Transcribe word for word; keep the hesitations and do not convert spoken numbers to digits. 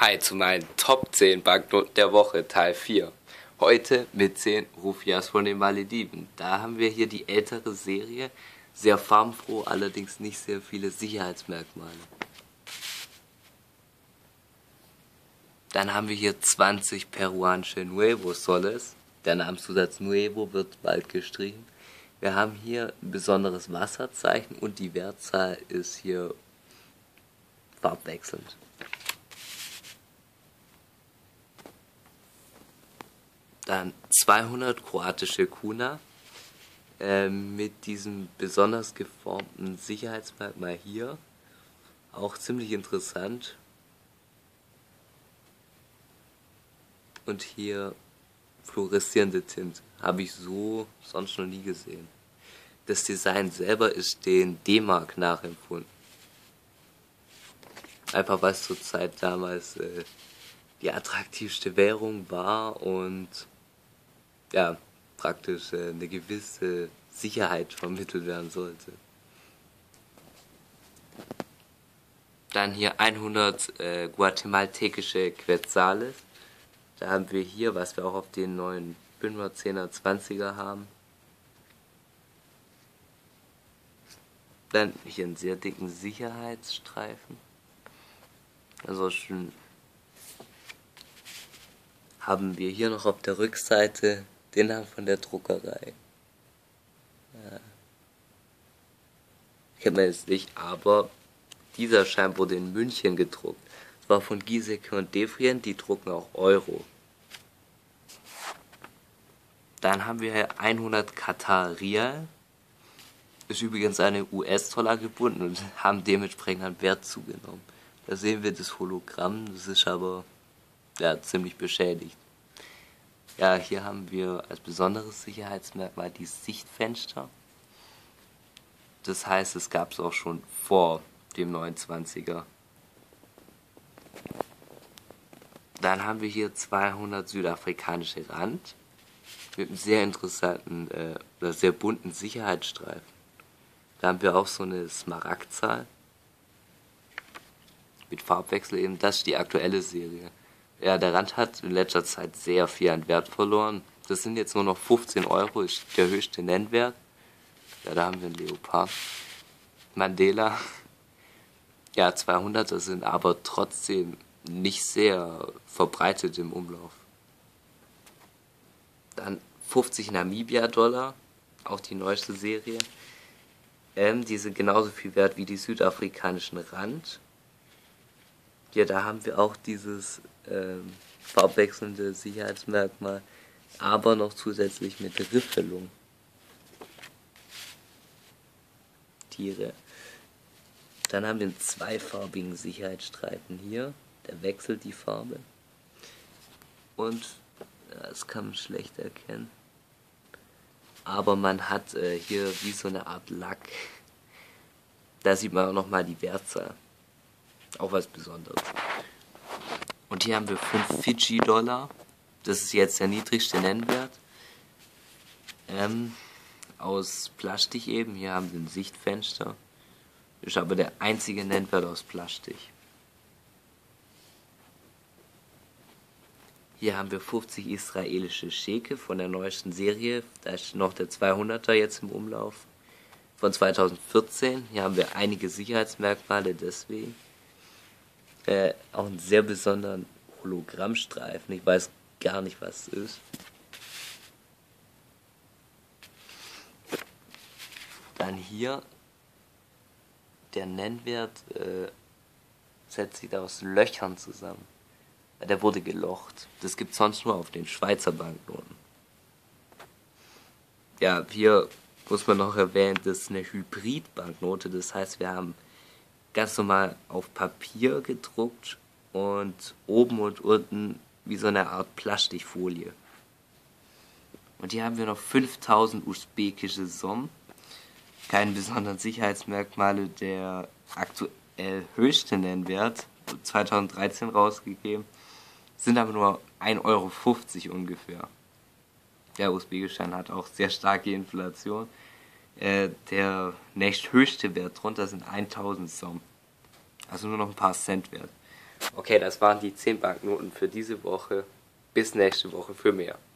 Hi zu meinen Top zehn Banknoten der Woche, Teil vier. Heute mit zehn Rufias von den Malediven. Da haben wir hier die ältere Serie, sehr farbenfroh, allerdings nicht sehr viele Sicherheitsmerkmale. Dann haben wir hier zwanzig peruanische Nuevo Soles. Der Namenszusatz Nuevo wird bald gestrichen. Wir haben hier ein besonderes Wasserzeichen und die Wertzahl ist hier farbwechselnd. Dann zweihundert kroatische Kuna äh, mit diesem besonders geformten Sicherheitsmerkmal hier. Auch ziemlich interessant. Und hier fluoreszierende Tinte. Habe ich so sonst noch nie gesehen. Das Design selber ist den D-Mark nachempfunden. Einfach weil es zur Zeit damals äh, die attraktivste Währung war und ja, praktisch äh, eine gewisse Sicherheit vermittelt werden sollte. Dann hier hundert äh, guatemaltekische Quetzales. Da haben wir hier, was wir auch auf den neuen Fünfer, Zehner, Zwanziger haben. Dann hier einen sehr dicken Sicherheitsstreifen. Ansonsten haben wir hier noch auf der Rückseite den Namen von der Druckerei. Ja. Kennt man jetzt nicht, aber dieser Schein wurde in München gedruckt. Das war von Giesecke und Devrient, die drucken auch Euro. Dann haben wir hier hundert Katar Rial. Ist übrigens eine U S-Dollar gebunden und haben dementsprechend an Wert zugenommen. Da sehen wir das Hologramm, das ist aber ja, ziemlich beschädigt. Ja, hier haben wir als besonderes Sicherheitsmerkmal die Sichtfenster. Das heißt, es gab es auch schon vor dem neunundzwanziger. Dann haben wir hier zweihundert südafrikanische Rand mit einem sehr interessanten, äh, oder sehr bunten Sicherheitsstreifen. Da haben wir auch so eine Smaragdzahl mit Farbwechsel eben. Das ist die aktuelle Serie. Ja, der Rand hat in letzter Zeit sehr viel an Wert verloren. Das sind jetzt nur noch fünfzehn Euro, ist der höchste Nennwert. Ja, da haben wir einen Leopard. Mandela. Ja, zweihunderter sind aber trotzdem nicht sehr verbreitet im Umlauf. Dann fünfzig Namibia-Dollar, auch die neueste Serie. Ähm, die sind genauso viel wert wie die südafrikanischen Rand. Ja, da haben wir auch dieses ähm, farbwechselnde Sicherheitsmerkmal, aber noch zusätzlich mit Riffelung. Tiere. Dann haben wir einen zweifarbigen Sicherheitsstreifen hier, der wechselt die Farbe. Und ja, das kann man schlecht erkennen. Aber man hat äh, hier wie so eine Art Lack. Da sieht man auch nochmal die Wertzahl. Auch was Besonderes. Und hier haben wir fünf Fidschi-Dollar. Das ist jetzt der niedrigste Nennwert. Ähm, aus Plastik eben. Hier haben wir ein Sichtfenster. Ist aber der einzige Nennwert aus Plastik. Hier haben wir fünfzig israelische Scheke von der neuesten Serie. Da ist noch der zweihunderter jetzt im Umlauf. Von zweitausendvierzehn. Hier haben wir einige Sicherheitsmerkmale deswegen. Äh, auch einen sehr besonderen Hologrammstreifen. Ich weiß gar nicht, was es ist. Dann hier der Nennwert äh, setzt sich da aus Löchern zusammen. Der wurde gelocht. Das gibt es sonst nur auf den Schweizer Banknoten. Ja, hier muss man noch erwähnen, das ist eine Hybrid-Banknote. Das heißt, wir haben ganz normal auf Papier gedruckt und oben und unten wie so eine Art Plastikfolie. Und hier haben wir noch fünftausend usbekische Som. Keine besonderen Sicherheitsmerkmale, der aktuell höchste Nennwert, zweitausenddreizehn rausgegeben, sind aber nur ein Euro fünfzig ungefähr. Der Usbekistan hat auch sehr starke Inflation. Äh, der nächsthöchste Wert drunter sind tausend Som. Also nur noch ein paar Cent wert. Okay, das waren die zehn Banknoten für diese Woche. Bis nächste Woche für mehr.